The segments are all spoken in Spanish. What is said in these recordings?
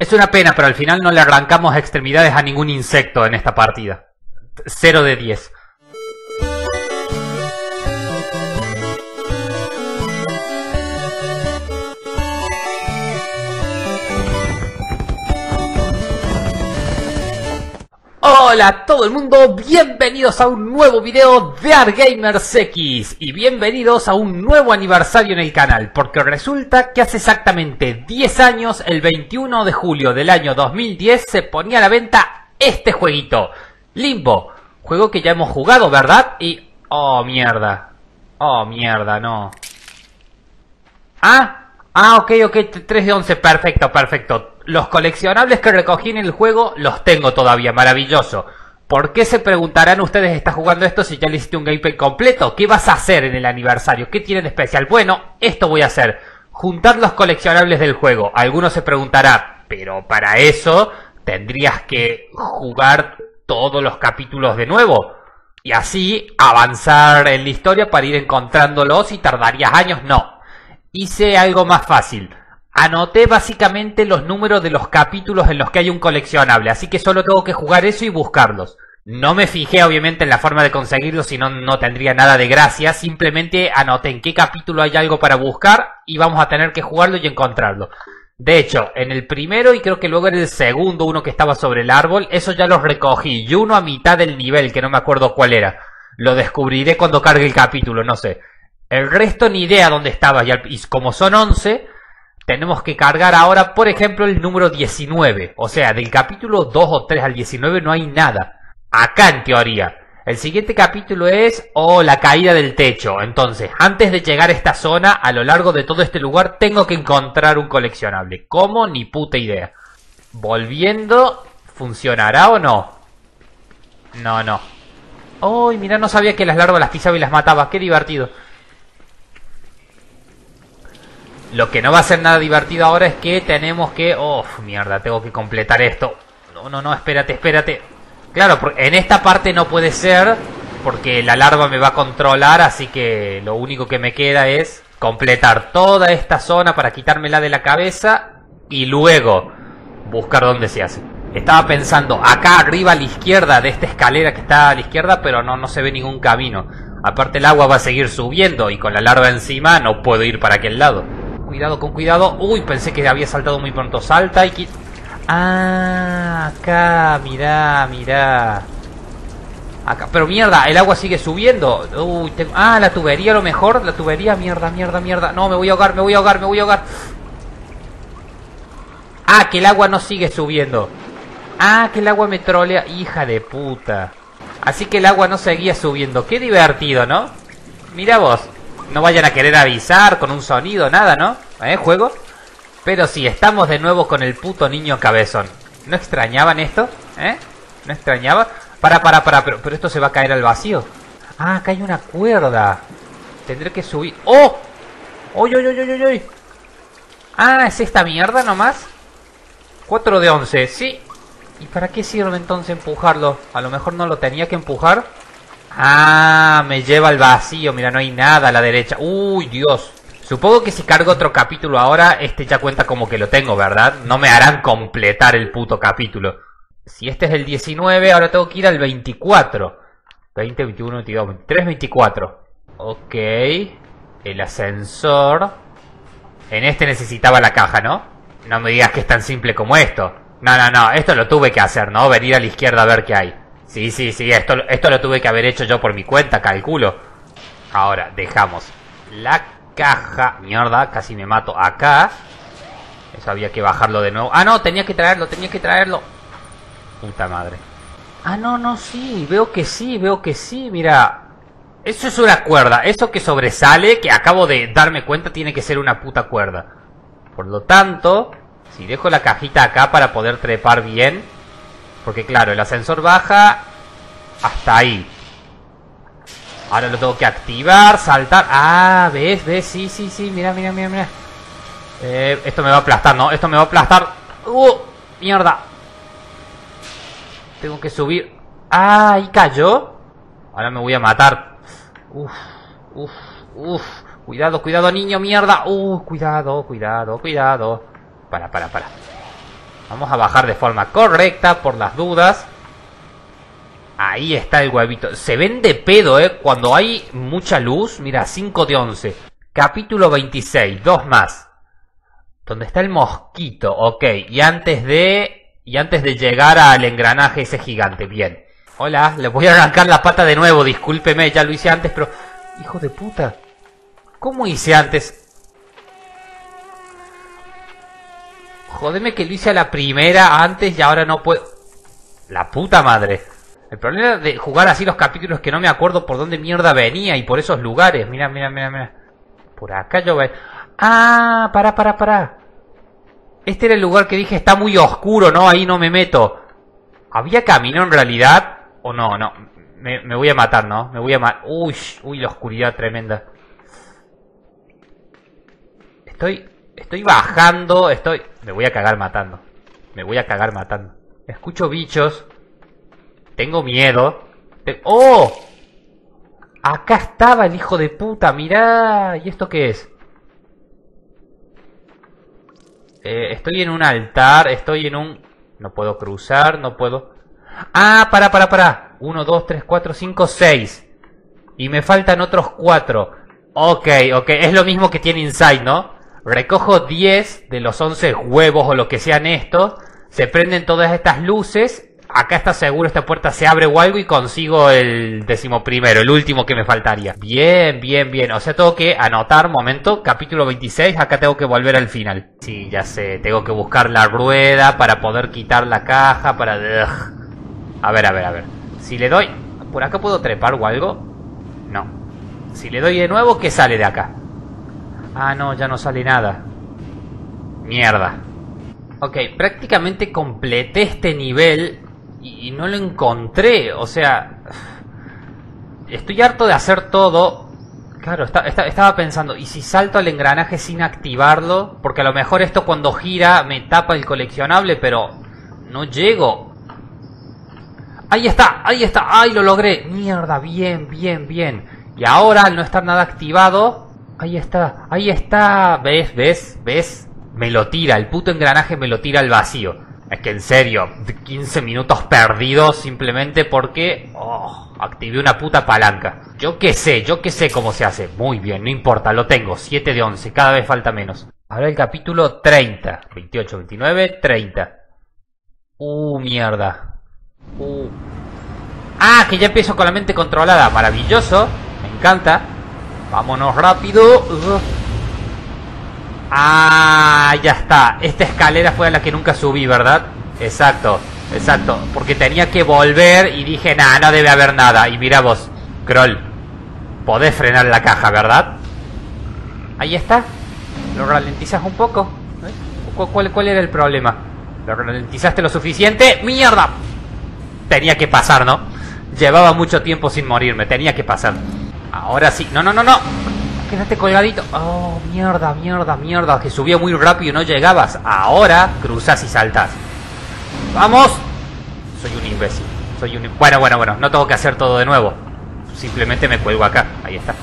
Es una pena, pero al final no le arrancamos extremidades a ningún insecto en esta partida. 0 de 10. Hola a todo el mundo, bienvenidos a un nuevo video de ArtGamersX y bienvenidos a un nuevo aniversario en el canal, porque resulta que hace exactamente 10 años, el 21 de julio del año 2010, se ponía a la venta este jueguito, Limbo, juego que ya hemos jugado, ¿verdad? Y... oh mierda, no. Ok, 3 de 11, perfecto. Los coleccionables que recogí en el juego los tengo todavía, maravilloso. ¿Por qué se preguntarán ustedes, estás jugando esto si ya le hiciste un gameplay completo? ¿Qué vas a hacer en el aniversario? ¿Qué tiene de especial? Bueno, esto voy a hacer, juntar los coleccionables del juego. Algunos se preguntarán, pero para eso tendrías que jugar todos los capítulos de nuevo y así avanzar en la historia para ir encontrándolos y tardarías años. No. Hice algo más fácil. Anoté básicamente los números de los capítulos en los que hay un coleccionable, así que solo tengo que jugar eso y buscarlos. No me fijé obviamente en la forma de conseguirlos, si no, no tendría nada de gracia. Simplemente anoté en qué capítulo hay algo para buscar y vamos a tener que jugarlo y encontrarlo. De hecho, en el primero y creo que luego en el segundo, uno que estaba sobre el árbol, eso ya los recogí. Y uno a mitad del nivel, que no me acuerdo cuál era. Lo descubriré cuando cargue el capítulo, no sé. El resto ni idea dónde estaba, y como son 11, tenemos que cargar ahora, por ejemplo, el número 19. O sea, del capítulo 2 o 3 al 19 no hay nada. Acá en teoría. El siguiente capítulo es, la caída del techo. Entonces, antes de llegar a esta zona, a lo largo de todo este lugar, tengo que encontrar un coleccionable. ¿Cómo? Ni puta idea. Volviendo, ¿funcionará o no? No. ¡Uy, mira, no sabía que las larvas las pisaba y las mataba! ¡Qué divertido! Lo que no va a ser nada divertido ahora es que tenemos que... ¡oh, mierda! Tengo que completar esto. No, espérate. Claro, en esta parte no puede ser, porque la larva me va a controlar, así que lo único que me queda es completar toda esta zona para quitármela de la cabeza y luego buscar dónde se hace. Estaba pensando acá arriba a la izquierda de esta escalera que está a la izquierda, pero no se ve ningún camino. Aparte el agua va a seguir subiendo y con la larva encima no puedo ir para aquel lado. Cuidado, con cuidado. Uy, pensé que había saltado muy pronto. Salta y... acá, mirá. Acá, pero mierda, el agua sigue subiendo. Uy, la tubería a lo mejor. La tubería, mierda. No, me voy a ahogar. Que el agua no sigue subiendo. Que el agua me trolea. Hija de puta. Así que el agua no seguía subiendo. Qué divertido, ¿no? Mira vos. No vayan a querer avisar con un sonido, nada, ¿no? Juego. Pero sí, estamos de nuevo con el puto niño cabezón. ¿No extrañaban esto? ¿No extrañaba? Pero esto se va a caer al vacío. Acá hay una cuerda. Tendré que subir. ¡Oh! ¡Oy! ¿Es esta mierda nomás? 4 de 11, sí. ¿Y para qué sirve entonces empujarlo? A lo mejor no lo tenía que empujar. Me lleva al vacío. Mira, no hay nada a la derecha. ¡Uy, Dios! Supongo que si cargo otro capítulo ahora, este ya cuenta como que lo tengo, ¿verdad? No me harán completar el puto capítulo. Si este es el 19, ahora tengo que ir al 24. 20, 21, 22, 23, 24. Ok. El ascensor. En este necesitaba la caja, ¿no? No me digas que es tan simple como esto. No. Esto lo tuve que hacer, ¿no? Venir a la izquierda a ver qué hay. Sí. Esto lo tuve que haber hecho yo por mi cuenta, calculo. Ahora, dejamos la caja. Mierda, casi me mato acá. Eso había que bajarlo de nuevo. No, tenía que traerlo. Puta madre. Sí, veo que sí, mira. Eso es una cuerda. Eso que sobresale, que acabo de darme cuenta, tiene que ser una puta cuerda. Por lo tanto, si dejo la cajita acá para poder trepar bien, porque claro, el ascensor baja hasta ahí. Ahora lo tengo que activar, saltar. ¿Ves? Sí, mira. Esto me va a aplastar, ¿no? Esto me va a aplastar. Mierda. Tengo que subir. Ahí cayó. Ahora me voy a matar. Cuidado, niño, mierda. Cuidado. Para. Vamos a bajar de forma correcta por las dudas. Ahí está el huevito. Se ven de pedo, cuando hay mucha luz. Mira, 5 de 11. Capítulo 26, 2 más. Donde está el mosquito, ok. Y antes de llegar al engranaje ese gigante, bien. Hola, le voy a arrancar la pata de nuevo, discúlpeme, ya lo hice antes, pero... Hijo de puta. ¿Cómo hice antes? Jódeme que lo hice a la primera antes y ahora no puedo... La puta madre. El problema de jugar así los capítulos es que no me acuerdo por dónde mierda venía y por esos lugares. Mira, mira, mira, mira. Por acá yo veo... Ah, pará. Este era el lugar que dije está muy oscuro, ¿no? Ahí no me meto. ¿Había camino en realidad? ¿O no? No. Me voy a matar, ¿no? Me voy a matar. Uy, la oscuridad tremenda. Estoy bajando, Me voy a cagar matando. Escucho bichos. Tengo miedo. ¡Oh! Acá estaba el hijo de puta, mirá. ¿Y esto qué es? Estoy en un altar, No puedo cruzar, no puedo... Ah, pará. 1, 2, 3, 4, 5, 6. Y me faltan otros 4. Ok. Es lo mismo que tiene Inside, ¿no? Recojo 10 de los 11 huevos o lo que sean estos. Se prenden todas estas luces. Acá está seguro, esta puerta se abre o algo y consigo el 11º, el último que me faltaría. Bien. O sea, tengo que anotar, momento, capítulo 26, acá tengo que volver al final. Sí, ya sé, tengo que buscar la rueda para poder quitar la caja, para... A ver. Si le doy... ¿Por acá puedo trepar o algo? No. Si le doy de nuevo, ¿qué sale de acá? Ah, no, ya no sale nada. Mierda. Ok, prácticamente completé este nivel... Y no lo encontré, o sea... Estoy harto de hacer todo. Claro, estaba pensando, ¿y si salto al engranaje sin activarlo? Porque a lo mejor esto cuando gira me tapa el coleccionable, pero... No llego. ¡Ahí está! ¡Ay, lo logré! Mierda, bien. Y ahora, al no estar nada activado... Ahí está. ¿Ves? Me lo tira, el puto engranaje me lo tira al vacío. Es que en serio, 15 minutos perdidos simplemente porque... activé una puta palanca. Yo qué sé cómo se hace. Muy bien, no importa, lo tengo. 7 de 11, cada vez falta menos. Ahora el capítulo 30. 28, 29, 30. Mierda. Ah, que ya empiezo con la mente controlada. Maravilloso, me encanta. Vámonos rápido. Ah, ya está. Esta escalera fue a la que nunca subí, ¿verdad? Exacto. Porque tenía que volver y dije, nah, no debe haber nada. Y mira vos, Kroll, podés frenar la caja, ¿verdad? Ahí está. Lo ralentizas un poco. ¿Cuál era el problema? ¿Lo ralentizaste lo suficiente? ¡Mierda! Tenía que pasar, ¿no? Llevaba mucho tiempo sin morirme. Tenía que pasar. Ahora sí. No. Quédate colgadito. Oh, mierda. Que subía muy rápido y no llegabas. Ahora cruzas y saltas. ¡Vamos! Soy un imbécil. Bueno. No tengo que hacer todo de nuevo. Simplemente me cuelgo acá. Ahí está.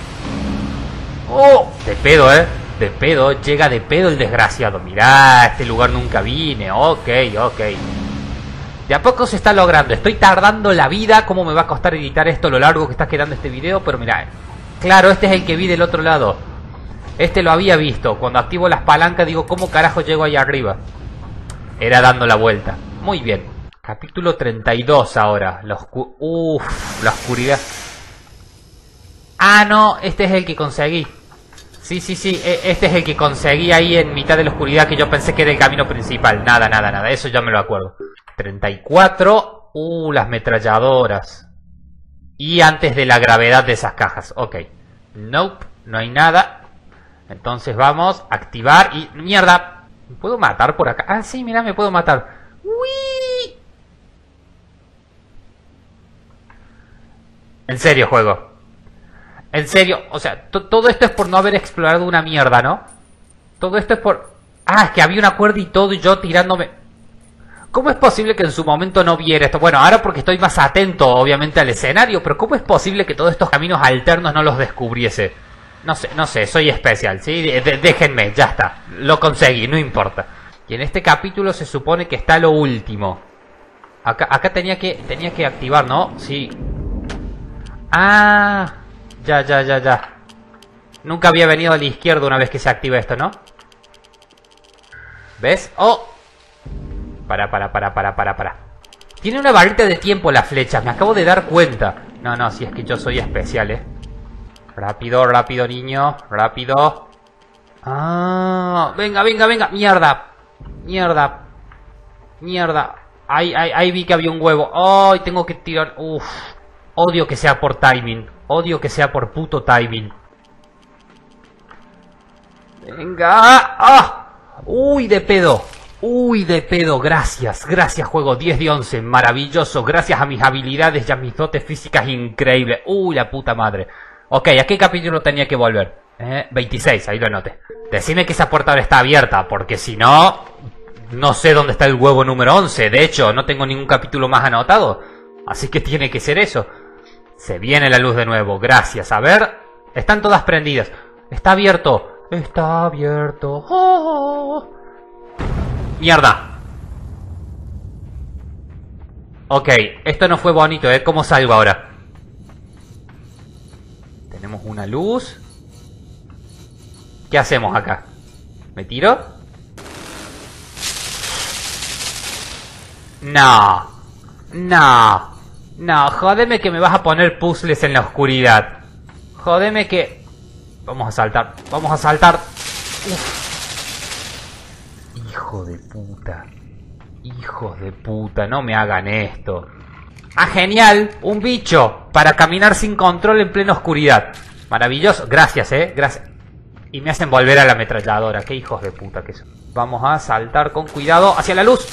¡Oh! De pedo, De pedo. Llega de pedo el desgraciado. Mirá, a este lugar nunca vine. Ok. De a poco se está logrando. Estoy tardando la vida. ¿Cómo me va a costar editar esto, lo largo que está quedando este video? Pero mirá. Claro, este es el que vi del otro lado. Este lo había visto. Cuando activo las palancas digo, ¿cómo carajo llego ahí arriba? Era dando la vuelta. Muy bien. Capítulo 32 ahora. La oscuridad. Ah, no. Este es el que conseguí. Sí. Este es el que conseguí ahí en mitad de la oscuridad, que yo pensé que era el camino principal. Nada. Eso ya me lo acuerdo. 34. Las ametralladoras. Y antes de la gravedad de esas cajas. Ok. Nope. No hay nada. Entonces vamos a activar y... ¡Mierda! ¿Me puedo matar por acá? Ah, sí, mira, me puedo matar. ¡Uy! En serio, juego. En serio. O sea, todo esto es por no haber explorado una mierda, ¿no? Todo esto es por... Ah, es que había una cuerda y todo y yo tirándome... ¿Cómo es posible que en su momento no viera esto? Bueno, ahora porque estoy más atento, obviamente, al escenario, pero ¿cómo es posible que todos estos caminos alternos no los descubriese? No sé, soy especial, ¿sí? Déjenme, ya está. Lo conseguí, no importa. Y en este capítulo se supone que está lo último. Acá tenía que activar, ¿no? Sí. Ah, ya. Nunca había venido a la izquierda una vez que se activa esto, ¿no? ¿Ves? ¡Oh! Para. Tiene una barrita de tiempo la flecha, me acabo de dar cuenta. No, si es que yo soy especial, Rápido, niño, rápido. Ah, venga. Mierda. Ahí vi que había un huevo. Ay, tengo que tirar. Uf. Odio que sea por timing. Odio que sea por puto timing. Venga. ¡Ah! Uy, de pedo. Gracias, juego. 10 de 11, maravilloso. Gracias a mis habilidades y a mis dotes físicas increíbles. Uy, la puta madre. Ok, ¿a qué capítulo tenía que volver? 26, ahí lo anoté. Decime que esa puerta ahora está abierta, porque si no, no sé dónde está el huevo número 11. De hecho, no tengo ningún capítulo más anotado. Así que tiene que ser eso. Se viene la luz de nuevo, gracias. A ver, están todas prendidas. Está abierto. Oh. Mierda. Ok, esto no fue bonito, ¿Cómo salgo ahora? Tenemos una luz. ¿Qué hacemos acá? ¿Me tiro? No, jódeme que me vas a poner puzzles en la oscuridad. Jódeme que... Vamos a saltar. Uf. Hijos de puta, no me hagan esto. Ah, genial, un bicho para caminar sin control en plena oscuridad. Maravilloso, gracias, gracias. Y me hacen volver a la ametralladora, qué hijos de puta que son. Vamos a saltar con cuidado hacia la luz.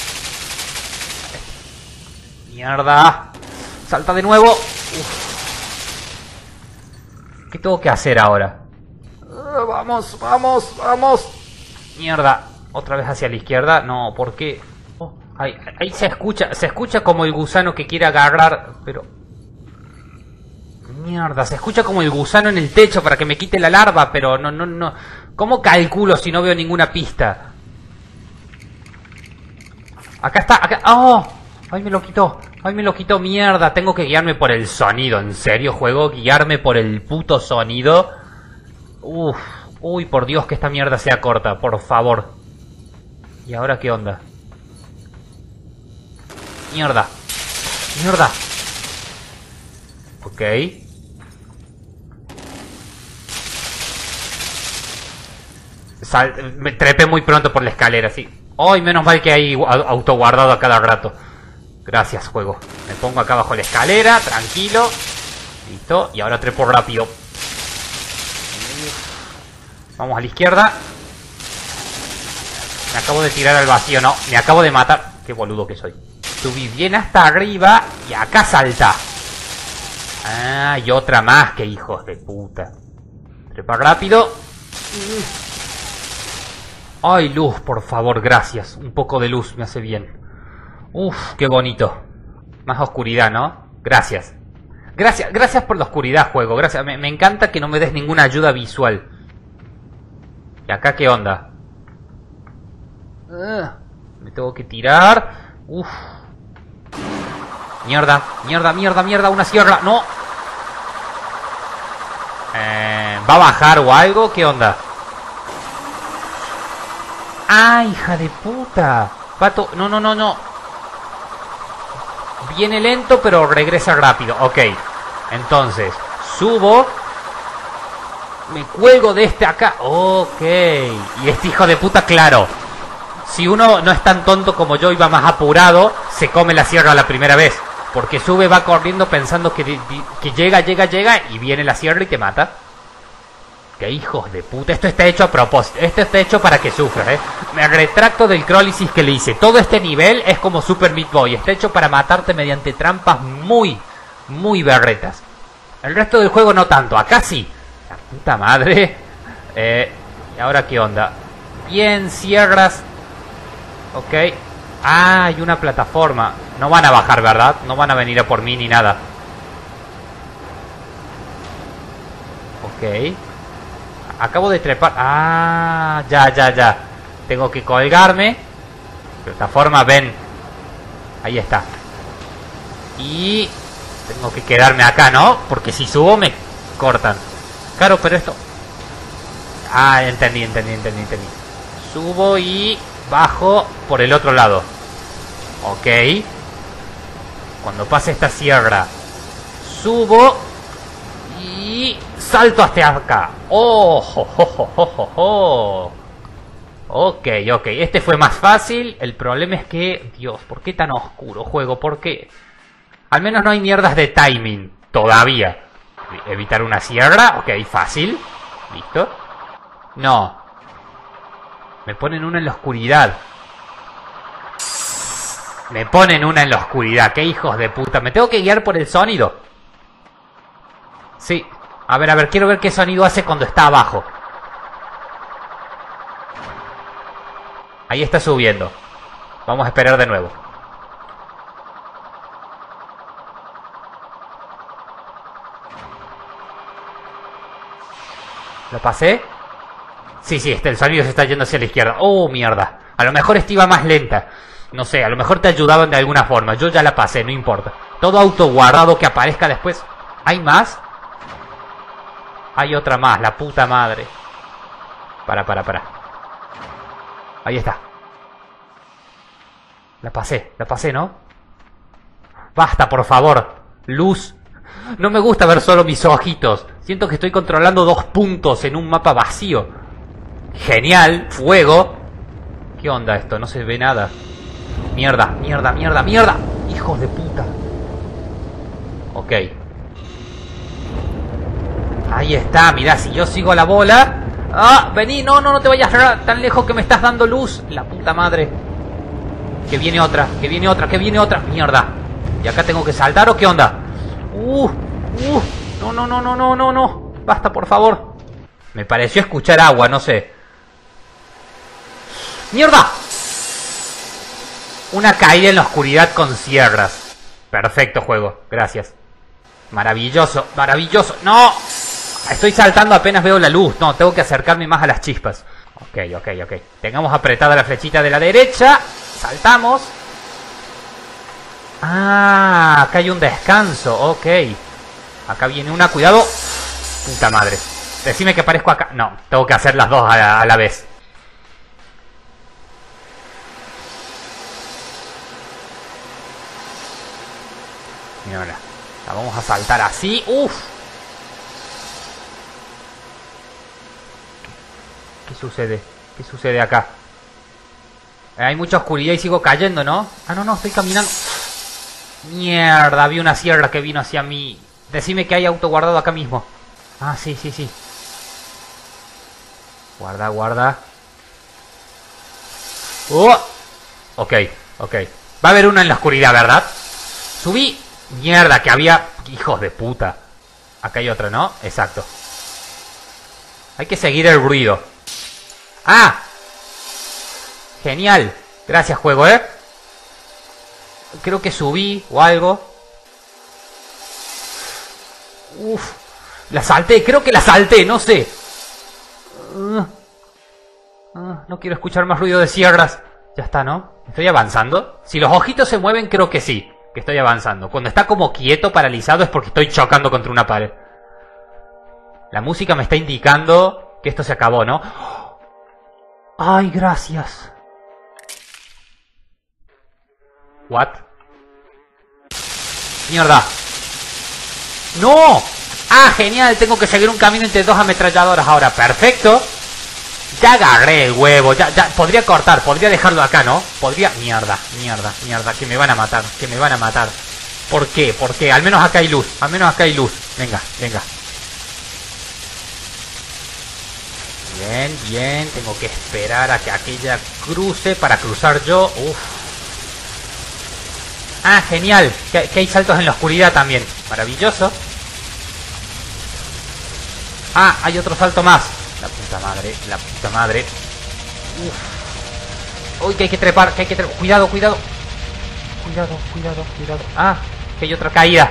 Mierda. Salta de nuevo. Uf. ¿Qué tengo que hacer ahora? Vamos. Mierda. Otra vez hacia la izquierda. No, ¿por qué? Oh, ahí se escucha como el gusano que quiere agarrar, pero... Mierda, se escucha como el gusano en el techo para que me quite la larva, pero no. ¿Cómo calculo si no veo ninguna pista? Acá está, acá... ¡Oh! ¡Ay, me lo quitó! Mierda, tengo que guiarme por el sonido. ¿En serio, juego? ¿Guiarme por el puto sonido? Uff. Uy, por Dios que esta mierda sea corta, por favor. ¿Y ahora qué onda? Mierda. Ok. Me trepé muy pronto por la escalera, sí. ¡Ay, menos mal que hay autoguardado a cada rato! Gracias, juego. Me pongo acá bajo la escalera, tranquilo. Listo, y ahora trepo rápido. Vamos a la izquierda. Me acabo de tirar al vacío, no. Me acabo de matar. Qué boludo que soy. Subí bien hasta arriba y acá salta. Ah, y otra más, que hijos de puta. Trepa rápido. Ay, luz, por favor, gracias. Un poco de luz me hace bien. Uf, qué bonito. Más oscuridad, ¿no? Gracias. Gracias por la oscuridad, juego. Gracias. Me encanta que no me des ninguna ayuda visual. ¿Y acá qué onda? Me tengo que tirar. Uf. Mierda. Una sierra. No. ¿Va a bajar o algo? ¿Qué onda? ¡Ah, hija de puta! Pato, no. Viene lento, pero regresa rápido. Ok. Entonces, subo. Me cuelgo de este acá. Ok. Y este hijo de puta, claro. Si uno no es tan tonto como yo y va más apurado, se come la sierra la primera vez. Porque sube, va corriendo pensando que llega y viene la sierra y te mata. ¡Qué hijos de puta! Esto está hecho a propósito. Esto está hecho para que sufras, Me retracto del crólisis que le hice. Todo este nivel es como Super Meat Boy. Está hecho para matarte mediante trampas muy berretas. El resto del juego no tanto. Acá sí. La puta madre. ¿Y ahora qué onda? Bien, sierras. Ok. Ah, hay una plataforma. No van a bajar, ¿verdad? No van a venir a por mí ni nada. Ok. Acabo de trepar. Ah, ya. Tengo que colgarme. De esta forma, ven. Ahí está. Y tengo que quedarme acá, ¿no? Porque si subo me cortan. Claro, pero esto... Ah, entendí. Subo y bajo por el otro lado. Ok. Cuando pase esta sierra, subo y salto hasta acá. ¡Oh! Ok. Este fue más fácil. El problema es que... Dios, ¿por qué tan oscuro juego? ¿Por qué? Al menos no hay mierdas de timing. Todavía. Evitar una sierra. Ok, fácil. Listo. No. Me ponen una en la oscuridad. Qué hijos de puta. Me tengo que guiar por el sonido. Sí. A ver, quiero ver qué sonido hace cuando está abajo. Ahí está subiendo. Vamos a esperar de nuevo. ¿Lo pasé? Sí, el sonido se está yendo hacia la izquierda. ¡Oh, mierda! A lo mejor esta iba más lenta. No sé, a lo mejor te ayudaban de alguna forma. Yo ya la pasé, no importa. Todo auto guardado que aparezca después. ¿Hay más? Hay otra más, la puta madre. Para. Ahí está. La pasé, ¿no? Basta, por favor. Luz. No me gusta ver solo mis ojitos. Siento que estoy controlando 2 puntos en un mapa vacío. Genial. Fuego. ¿Qué onda esto? No se ve nada. Mierda. Hijos de puta. Ok. Ahí está. Mirá, si yo sigo la bola... ¡Ah! Vení. No te vayas tan lejos que me estás dando luz. La puta madre. Que viene otra. Mierda. ¿Y acá tengo que saltar o qué onda? No. Basta, por favor. Me pareció escuchar agua, no sé. ¡Mierda! Una caída en la oscuridad con sierras. Perfecto juego, gracias. Maravilloso. ¡No! Estoy saltando apenas veo la luz. No, tengo que acercarme más a las chispas. Ok. Tengamos apretada la flechita de la derecha. Saltamos. Ah, acá hay un descanso. Ok. Acá viene una, cuidado. Puta madre. Decime que aparezco acá. No, tengo que hacer las dos a la vez. Mira, la vamos a saltar así. Uf. ¿Qué sucede? ¿Qué sucede acá? Hay mucha oscuridad y sigo cayendo, ¿no? Ah, no, estoy caminando. Mierda, vi una sierra que vino hacia mí. Decime que hay auto guardado acá mismo. Ah, sí. Guarda. Ok. Va a haber una en la oscuridad, ¿verdad? Subí. Mierda, que había... Hijos de puta. Acá hay otra, ¿no? Exacto. Hay que seguir el ruido. ¡Ah! Genial. Gracias, juego, ¿eh? Creo que subí o algo. Uf. Creo que la salté, no sé. No quiero escuchar más ruido de sierras. Ya está, ¿no? ¿Estoy avanzando? Si los ojitos se mueven, creo que sí. Que estoy avanzando. Cuando está como quieto, paralizado, es porque estoy chocando contra una pared. La música me está indicando que esto se acabó, ¿no? ¡Ay, gracias! ¿What? ¡Mierda! ¡No! ¡Ah, genial! Tengo que seguir un camino entre 2 ametralladoras ahora. ¡Perfecto! Ya agarré el huevo. Ya. Podría cortar. Podría dejarlo acá, ¿no? Podría... Mierda. Que me van a matar. ¿Por qué? Al menos acá hay luz. Venga. Bien. Tengo que esperar a que aquella cruce para cruzar yo. Uf. Ah, genial. Que hay saltos en la oscuridad también. Maravilloso. Ah, hay otro salto más. La puta madre. Uf. Uy, que hay que trepar. Cuidado. Ah, que hay otra caída.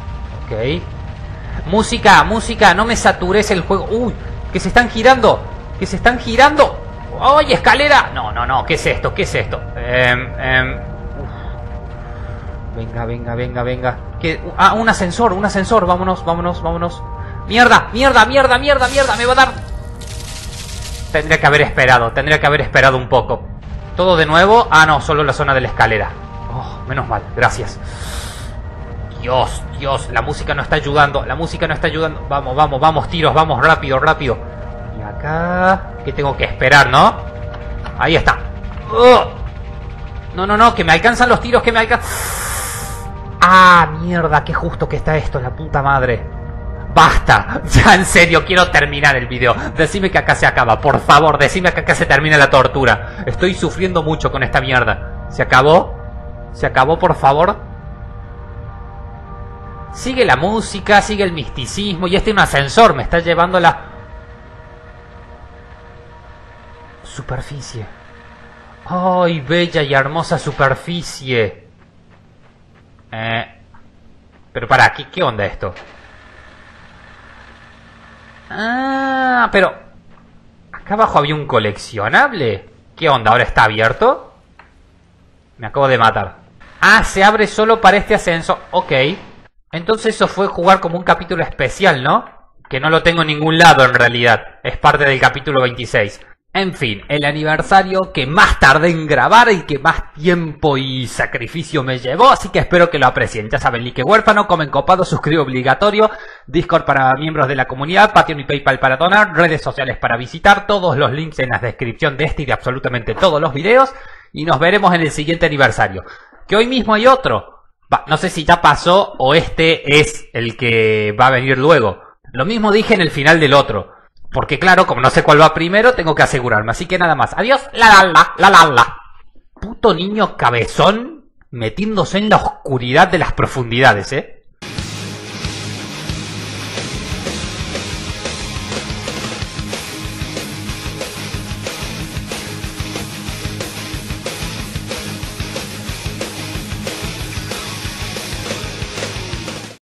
Ok. Música, no me satures el juego. Uy, que se están girando. Que se están girando. ¡Ay, escalera! No, no, no. ¿Qué es esto? ¿Qué es esto? Venga, venga, venga, venga. Ah, un ascensor, un ascensor. Vámonos, vámonos, vámonos. ¡Mierda, mierda, mierda, mierda, mierda! ¡Me va a dar! Tendría que haber esperado un poco. ¿Todo de nuevo? Ah, no, solo la zona de la escalera. Oh, menos mal, gracias. Dios, Dios, la música no está ayudando. La música no está ayudando. Vamos, vamos, vamos, tiros, vamos, rápido, rápido. Y acá... ¿Qué tengo que esperar, no? Ahí está. No, no, no, que me alcanzan los tiros, que me alcanzan... Ah, mierda, qué justo que está esto, la puta madre. Basta, ya en serio, quiero terminar el video. Decime que acá se acaba, por favor, decime que acá se termina la tortura. Estoy sufriendo mucho con esta mierda. ¿Se acabó? ¿Se acabó, por favor? Sigue la música, sigue el misticismo. Y un ascensor me está llevando a la... superficie. ¡Ay, bella y hermosa superficie! Pero para, ¿qué onda esto? Ah, pero... acá abajo había un coleccionable. ¿Qué onda? ¿Ahora está abierto? Me acabo de matar. Ah, se abre solo para este ascenso. Ok. Entonces eso fue jugar como un capítulo especial, ¿no? Que no lo tengo en ningún lado en realidad. Es parte del capítulo 26. En fin, el aniversario que más tardé en grabar y que más tiempo y sacrificio me llevó, así que espero que lo aprecien. Ya saben, like huérfano, comen copado, suscribo obligatorio, Discord para miembros de la comunidad, Patreon y PayPal para donar, redes sociales para visitar, todos los links en la descripción de este y de absolutamente todos los videos, y nos veremos en el siguiente aniversario. Que hoy mismo hay otro. No sé si ya pasó o este es el que va a venir luego. Lo mismo dije en el final del otro. Porque claro, como no sé cuál va primero, tengo que asegurarme. Así que nada más. Adiós. La. Puto niño cabezón metiéndose en la oscuridad de las profundidades,